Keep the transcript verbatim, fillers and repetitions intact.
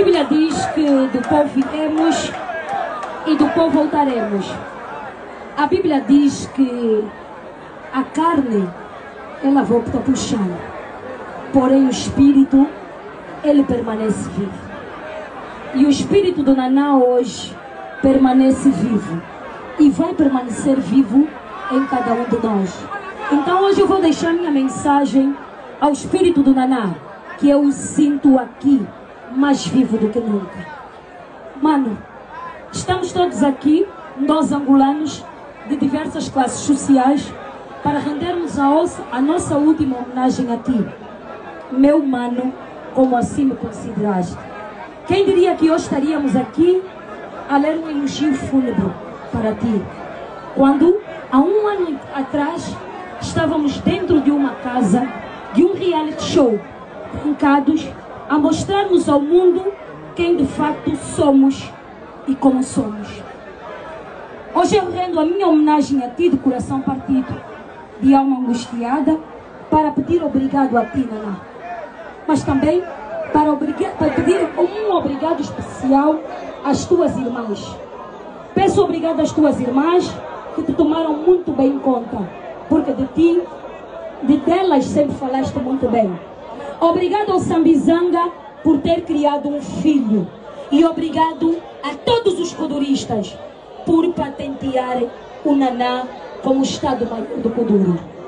Bíblia diz que do pó viemos e do pó voltaremos. A Bíblia diz que a carne, ela volta para o chão, porém o espírito, ele permanece vivo. E o espírito do Naná hoje permanece vivo e vai permanecer vivo em cada um de nós. Então hoje eu vou deixar minha mensagem ao espírito do Naná, que eu o sinto aqui mais vivo do que nunca. Mano, estamos todos aqui, nós angolanos de diversas classes sociais, para rendermos a, ossa, a nossa última homenagem a ti, meu mano, como assim me consideraste. Quem diria que hoje estaríamos aqui a ler um elogio fúnebre para ti, quando há um ano atrás estávamos dentro de uma casa, de um reality show, trancados, a mostrarmos ao mundo quem de fato somos e como somos. Hoje eu rendo a minha homenagem a ti de coração partido, de alma angustiada, para pedir obrigado a ti, Naná. Mas também para, para pedir um obrigado especial às tuas irmãs. Peço obrigado às tuas irmãs que te tomaram muito bem em conta, porque de ti, de delas sempre falaste muito bem. Obrigado ao Sambizanga por ter criado um filho. E obrigado a todos os kuduristas por patentear o Naná como Estado Maior do Kuduro.